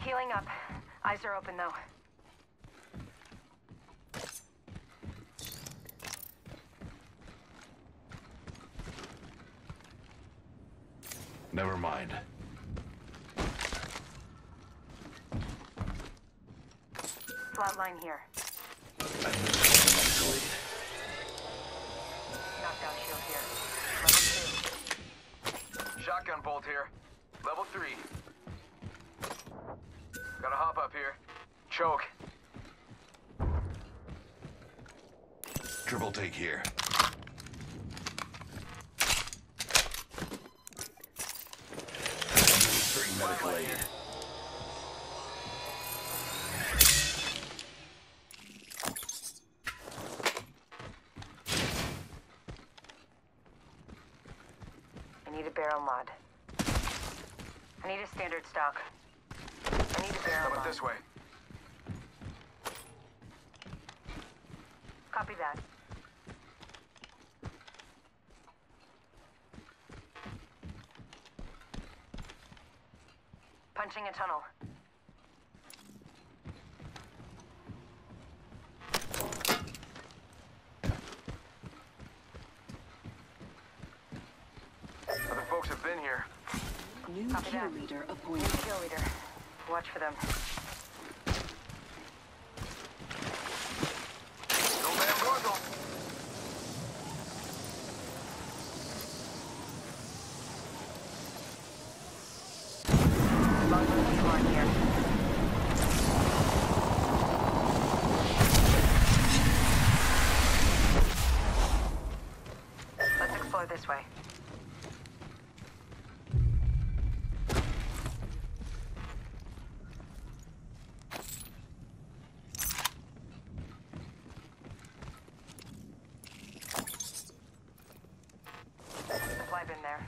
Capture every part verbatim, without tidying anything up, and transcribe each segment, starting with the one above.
Healing up. Eyes are open, though. Never mind. Flatline here. I missed medical aid. Knockdown shield here. Level two. Shotgun bolt here. Level three. Gotta hop up here. Choke. Triple take here. Administering medical aid. I need a barrel mod. I need a standard stock. I need a barrel Coming mod. this way. Copy that. Punching a tunnel. Other folks have been here. New Copy kill that. leader New appointed. kill leader. Watch for them. No man Gorgo. Long way on here. Let's explore this way. Supply bin there.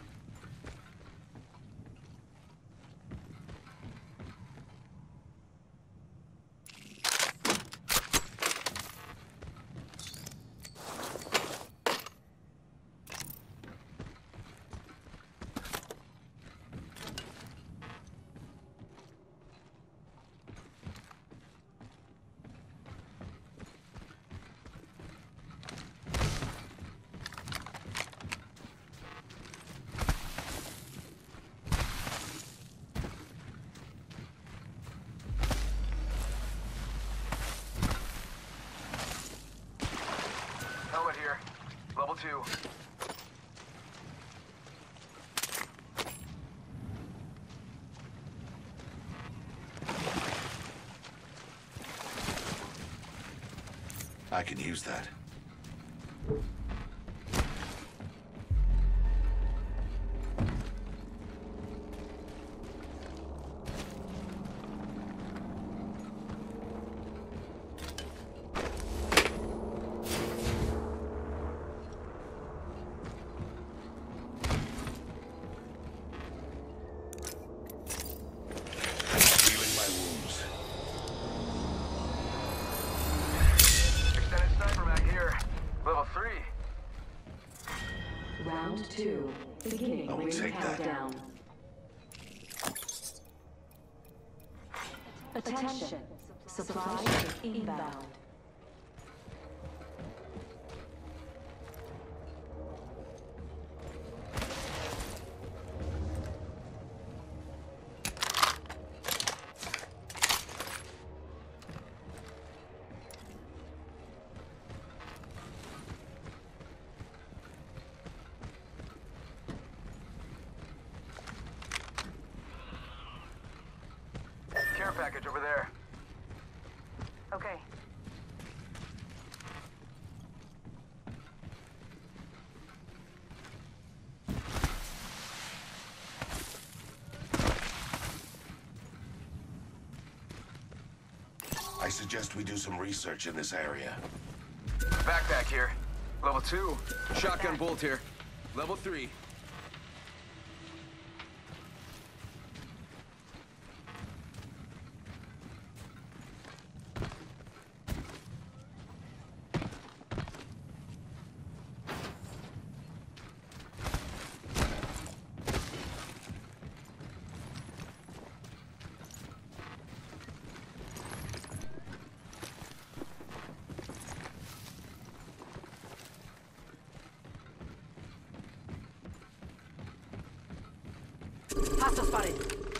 Helmet here. Level two. I can use that. Healing my wounds. Extended sniper mag here. Level three. Round two. Beginning I'll ring take that. countdown. Attention. Supply ship inbound. Care package over there. Okay. I suggest we do some research in this area. Backpack here. Level two. Shotgun bolt here. Level three. Hostile spotted.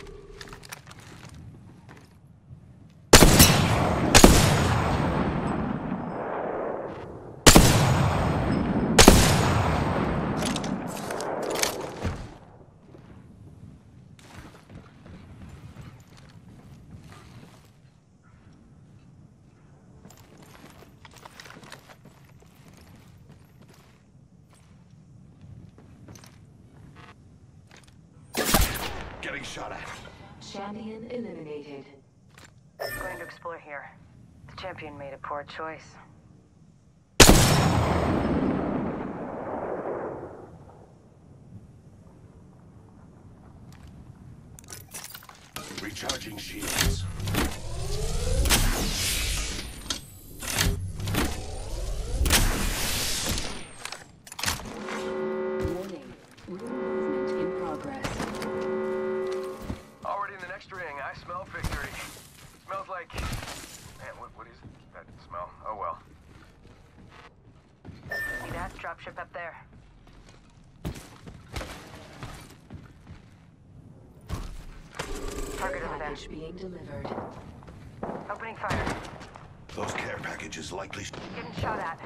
Getting shot at. Champion eliminated. Going to explore here. The champion made a poor choice. Recharging shields. Warning. Room movement in progress. Already in the next ring, I smell victory. Smells like... Man, what, what is that smell? Oh well. See that dropship up there? Target over there. Package being delivered. Opening fire. Those care packages likely... Getting shot at.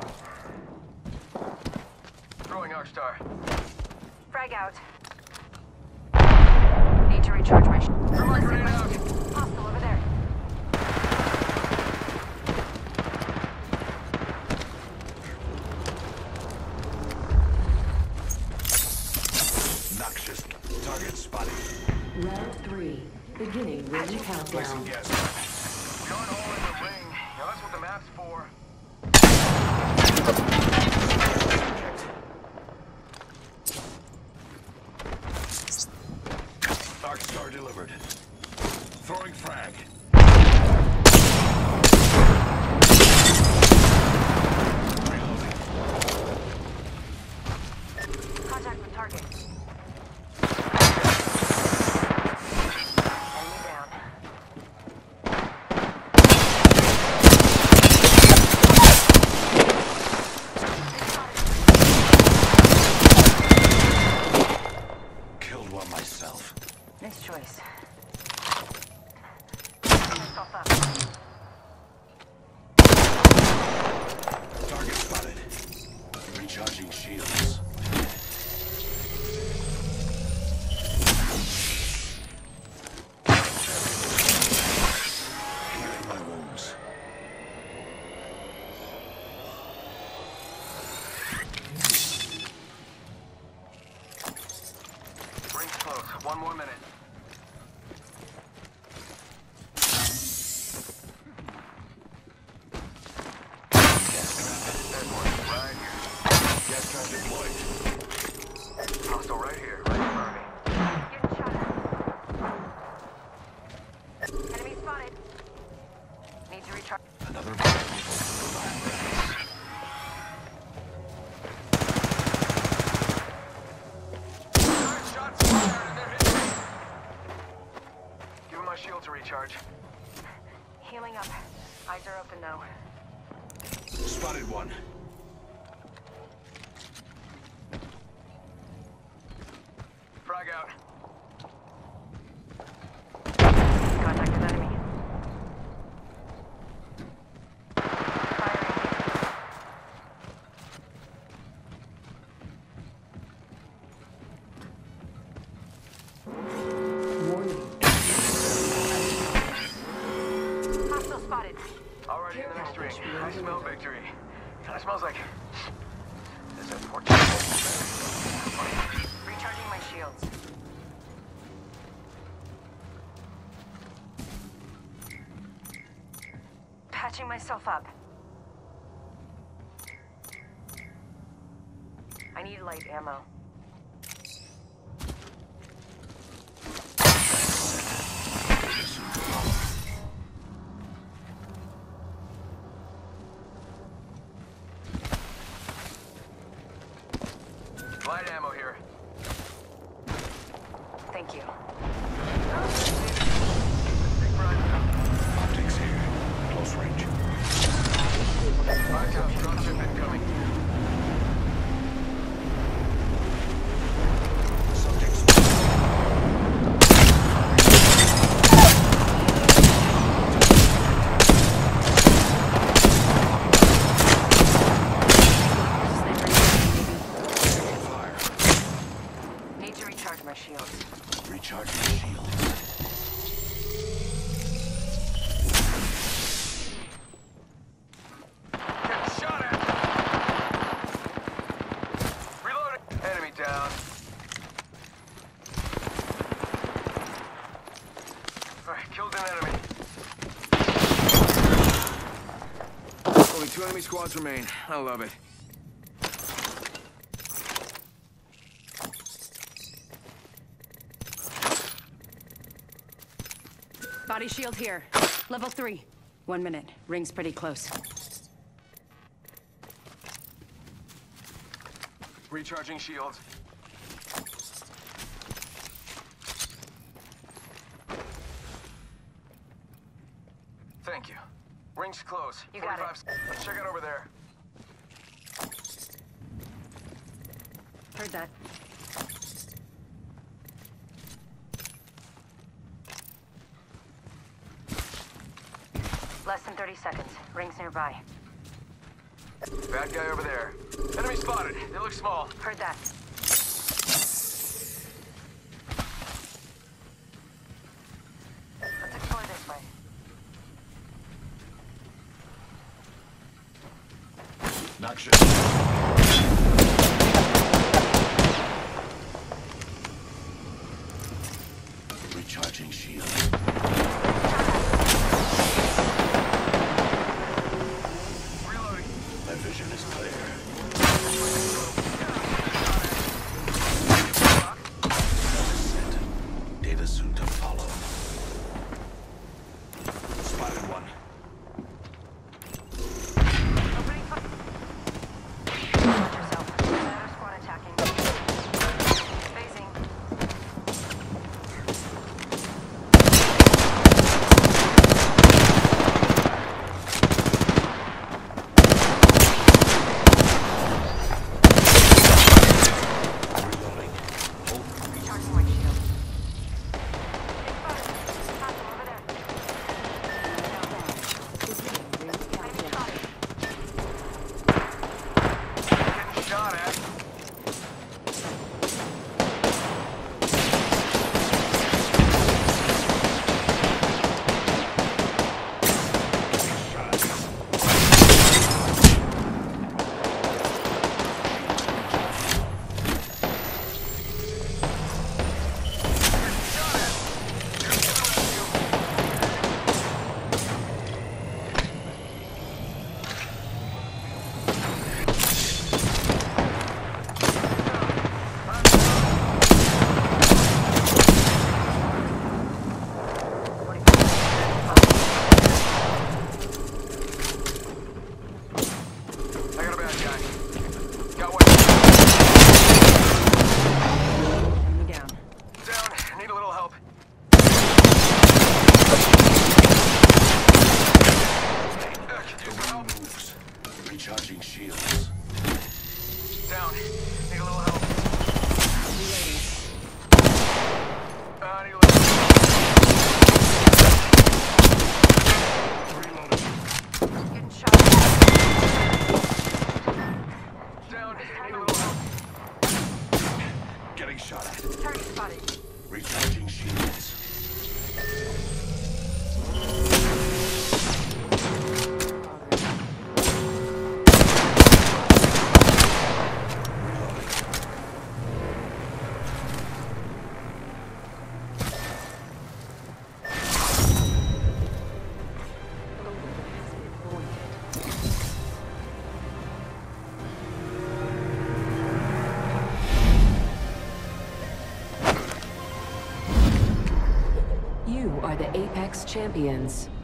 Throwing Arcstar. Frag out. Need to recharge my sh- Throw my grenade out. Hostile over there. Noxious. Target spotted. Round three. Beginning ring countdown. Yes. We aren't all in the ring. Now that's what the map's for. Arcstar delivered. Throwing frag. Reloading. Contact with target. Enemy down. Killed one myself. Nice choice. Myself up. Target spotted. Recharging shields. Healing my wounds. Ring's close. One more minute. There's one. Right here. Gas trap deployed. Hostile right here. Right in front of me. Getting shot at. Enemy spotted. Need to recharge. Another Five shots fired and they're hitting me. Give him my shield to recharge. Healing up. Eyes are open though. spotted one. Frag out. Contact with enemy. Firing. Warning. Hostile spotted. Already in the next ring. I smell victory. Kind of smells like... This is fourteen. Recharging my shields. Patching myself up. I need light ammo. Light ammo here. Thank you. Big front. Optics here. Close range. Five times dropship incoming. Two enemy squads remain. I love it. Body shield here. Level three. One minute. Ring's pretty close. Recharging shields. Thank you. Ring's close. You got it. Let's check out over there. Heard that. Less than thirty seconds. Ring's nearby. Bad guy over there. Enemy spotted. They look small. Heard that. Let's explore this way. Not sure. Recharging shield. Reloading. My vision is clear. Set. Data soon to follow. Spotted one. Opening fire. Watch yourself. Another squad attacking. Phasing. Reloading. Recharging my shield. Hostile over there. Enemy spotted. Getting shot at. I got a bad guy. Got one. Enemy down. Down. Need a little help. Uh, could use some help. Moves. Recharging shields. Down. Need a little help. Uh, need a little Getting shot. down. Need a little help. Getting shot at. Target spotted. Recharging shields. You are the Apex Champions.